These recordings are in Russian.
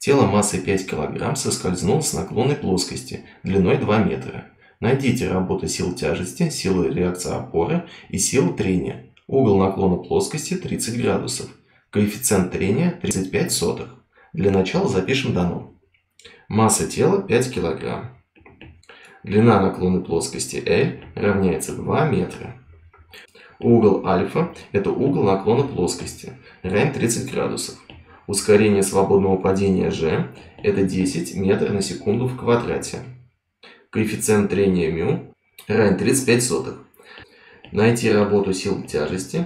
Тело массой 5 кг соскользнуло с наклонной плоскости длиной 2 метра. Найдите работу сил тяжести, силы реакции опоры и силы трения. Угол наклона плоскости 30 градусов. Коэффициент трения 35. Для начала запишем дано. Масса тела 5 кг. Длина наклонной плоскости L равняется 2 метра. Угол альфа – это угол наклона плоскости, равен 30 градусов. Ускорение свободного падения g – это 10 метров на секунду в квадрате. Коэффициент трения μ равен 35. Найти работу сил тяжести.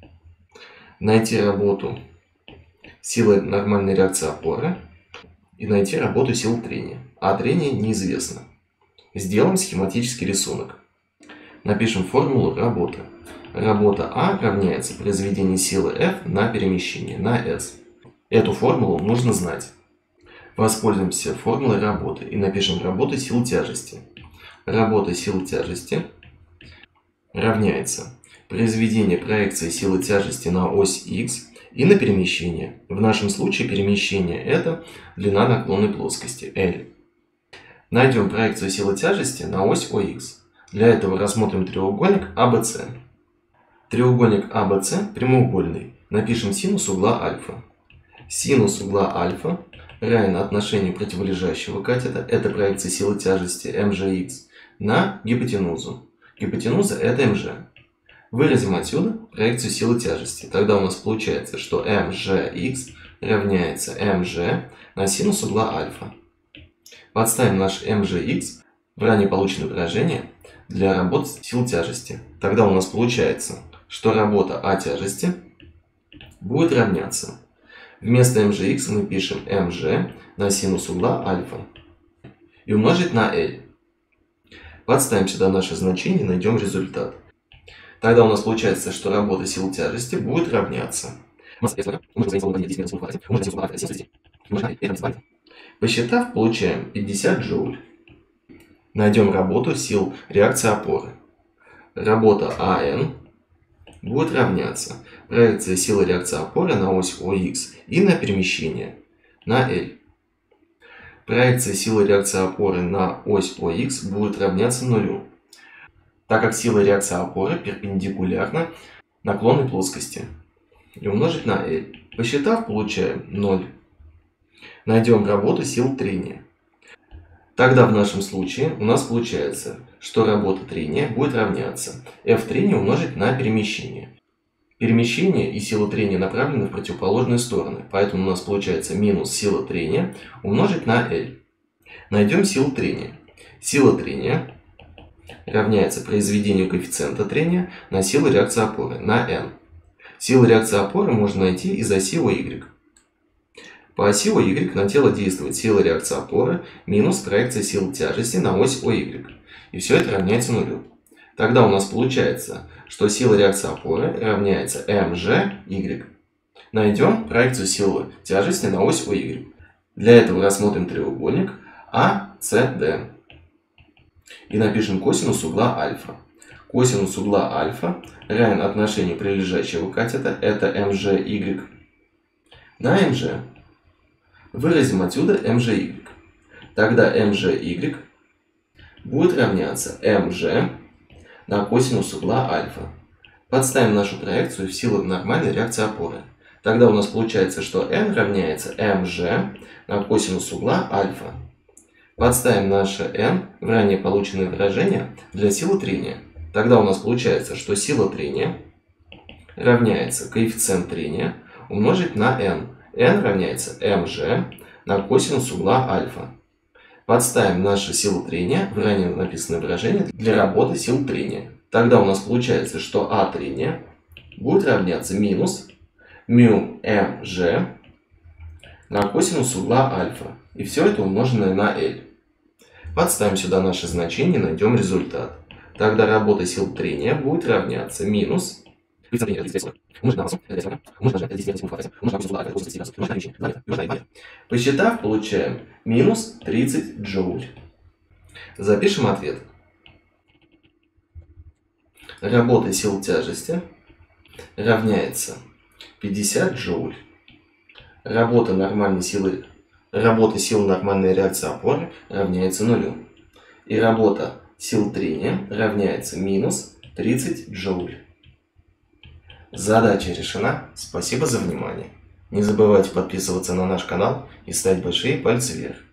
Найти работу силы нормальной реакции опоры. И найти работу сил трения. А трение неизвестно. Сделаем схематический рисунок. Напишем формулу работы. Работа А равняется произведению силы F на перемещение, на S. Эту формулу нужно знать. Воспользуемся формулой работы и напишем работу сил тяжести. Работа сил тяжести равняется произведение проекции силы тяжести на ось X и на перемещение. В нашем случае перемещение – это длина наклонной плоскости L. Найдем проекцию силы тяжести на ось OX. Для этого рассмотрим треугольник ABC. Треугольник ABC прямоугольный. Напишем синус угла альфа. Синус угла альфа равен отношению противолежащего катета, это проекция силы тяжести mgx, на гипотенузу. Гипотенуза – это mg. Выразим отсюда проекцию силы тяжести. Тогда у нас получается, что mgx равняется mg на синус угла альфа. Подставим наш mgx в ранее полученное выражение для работы сил тяжести. Тогда у нас получается, что работа А тяжести будет равняться. Вместо mgx мы пишем mg на синус угла альфа и умножить на L. Подставим сюда наше значение и найдем результат. Тогда у нас получается, что работа сил тяжести будет равняться. Посчитав, получаем 50 джоуль. Найдем работу сил реакции опоры. Работа АН будет равняться проекции силы реакции опоры на ось OX и на перемещение, на L. Проекция силы реакции опоры на ось OX будет равняться нулю, так как сила реакции опоры перпендикулярна наклонной плоскости, и умножить на L. Посчитав, получаем 0. Найдем работу сил трения. Тогда в нашем случае у нас получается, что работа трения будет равняться F трения умножить на перемещение. Перемещение и сила трения направлены в противоположные стороны, поэтому у нас получается минус сила трения умножить на L. Найдем силу трения. Сила трения равняется произведению коэффициента трения на силу реакции опоры, на n. Силу реакции опоры можно найти из оси y. По оси y на тело действует сила реакции опоры минус проекция сил тяжести на ось OY. И все это равняется нулю. Тогда у нас получается, что сила реакции опоры равняется mgy. Найдем проекцию силы тяжести на ось OY. Для этого рассмотрим треугольник ACD. И напишем косинус угла альфа. Косинус угла альфа равен отношению прилежащего катета, это mgy, на mg. Выразим отсюда mgy. Тогда mgy будет равняться mg на косинус угла альфа. Подставим нашу проекцию в силу нормальной реакции опоры. Тогда у нас получается, что n равняется mg на косинус угла альфа. Подставим наше n в ранее полученное выражение для силы трения. Тогда у нас получается, что сила трения равняется коэффициент трения умножить на n. n равняется mg на косинус угла альфа. Подставим нашу силу трения в ранее написанное выражение для работы сил трения. Тогда у нас получается, что А трения будет равняться минус μmg на косинус угла альфа. И все это умноженное на L. Подставим сюда наше значение и найдем результат. Тогда работа сил трения будет равняться минус посчитав, получаем минус 30 джоуль. Запишем ответ. Работа сил тяжести равняется 50 джоуль. Работа нормальной силы работа сил нормальной реакции опоры равняется нулю. И работа сил трения равняется минус 30 джоуль. Задача решена. Спасибо за внимание. Не забывайте подписываться на наш канал и ставить большие пальцы вверх.